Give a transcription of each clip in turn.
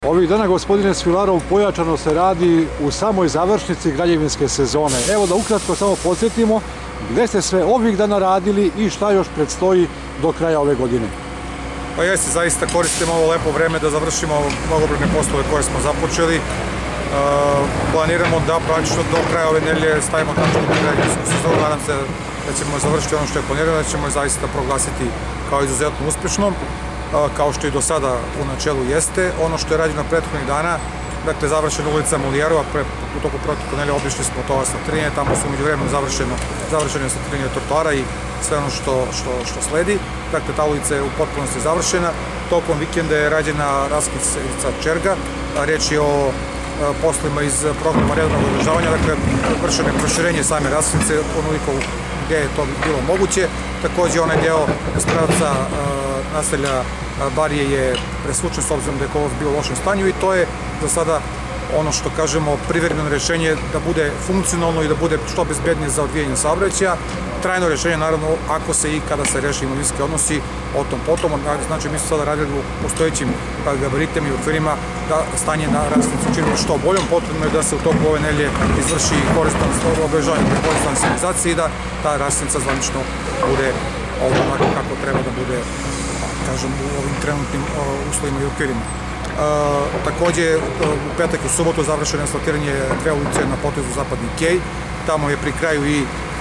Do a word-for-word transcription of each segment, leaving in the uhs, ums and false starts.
Ovih dana, gospodine Svilarov, pojačano se radi u samoj završnici građevinske sezone. Evo da ukratko samo podsjetimo gde ste sve ovih dana radili i šta još predstoji do kraja ove godine. Pa jeste, zaista koristimo ovo lepo vreme da završimo mnogobrojne poslove koje smo započeli. Planiramo da praktično do kraja ove nedelje stavimo tačku na građevinsku sezonu. Nadam se da ćemo završiti ono što je planirano, da ćemo je zaista proglasiti kao izuzetno uspešnom, kao što i do sada u načelu jeste. Ono što je rađeno prethodnih dana, dakle završena ulica Molijerova, u toku protekle nedelje obišli smo to asfaltiranje, tamo su među vremenu završeno asfaltiranje trotoara i sve ono što sledi. Dakle, ta ulica je u potpunosti završena. Tokom vikenda je rađena raskrsnica Čerga, reč je o poslovima iz programa redovnog održavanja, dakle vršeno je proširenje same raskrsnice onoliko gde je to bilo moguće. Takođe, onaj deo iz pravca naselja Barije je presvučen s obzirom da je kolovoz bio u lošem stanju i to je za sada ono što kažemo privremeno rešenje da bude funkcionalno i da bude što bezbednije za odvijanje saobraćaja. Trajno rešenje, naravno, ako se i kada se reši imovinski odnosi, o tom potom. Znači, mi smo sada radili u postojećim gabaritima i okvirima da stanje na raskrsnici učinimo što boljom. Potrebno je da se u toku ove nedelje izvrši koristan obeležavanje koristan signalizacije i da ta raskrsnica zvanično bude onako kako treba da bude, kažem, u ovim trenutnim uslovima i okvirima. Takođe, u petak i u subotu završeno je asfaltiranje dve ulice na potezu Zapadni Kej. Tamo je pri kraju i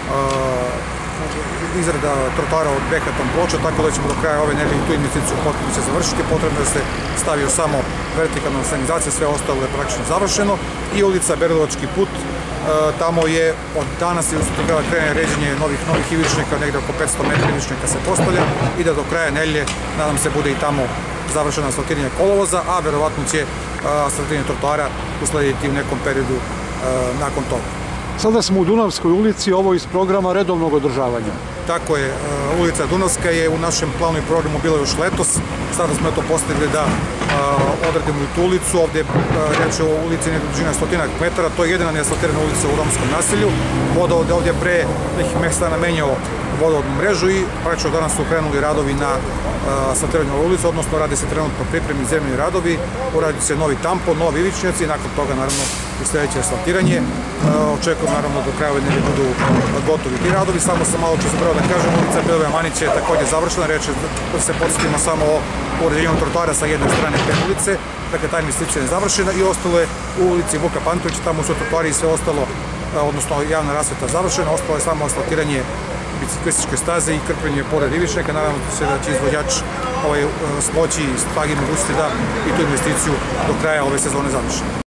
izrada trotoara od beton ploča, tako da ćemo do kraja ove nedelje tu investiciju potpuno će završiti. Potrebno je da se stavio samo vertikalna stanizacija, sve ostalo je praktično završeno. I ulica Berilovački put, tamo je od danas i usutra treba krene ređenje novih ivičnika, negde oko petsto metara ivičnika se postavlja i da do kraja nedelje, nadam se, bude i tamo završeno asfaltiranje kolovoza, a verovatno će asfaltiranje trotoara uslediti u nekom periodu nakon toga. Sada smo u Dunavskoj ulici, ovo iz programa redovnog održavanja. Tako je, ulica Dunavska je u našem planu i programu bila još letos. Sada smo to postigli da odradimo i tu ulicu. Ovde je reč o ulici nekog dužine stotinak metara, to je jedina neasfaltirana ulica u romskom naselju. Vodovod je ovde pre nekih mesta namenjao vodovodnu mrežu i praktično danas su krenuli radovi na asfaltiranju ove ulice, odnosno radi se trenutno pripremni zemljeni radovi, uradi se novi tampon, novi ivičnjaci i nakon toga naravno i sledeće asfaltiranje. Očekujem naravno do kraja ove nedelje budu gotovi ti radovi. Samo sam malo što sam pravo da kažem, ulica Milivoj Manića je takođe završena, reč je da se podsjetimo samo o uređenju trotoara sa jedne strane te ulice, dakle ta investicija je završena i ostalo je u ulici Vuka Pantovića, tamo su trotoari i sve ostalo, odnosno javna rasveta završena, ostalo je samo asfaltiranje biciklističke staze i krpljenje pored ivičnika. Naravno se da će izvođač smoći i snagi mogućnosti da i tu investiciju do kraja ove sezone završi.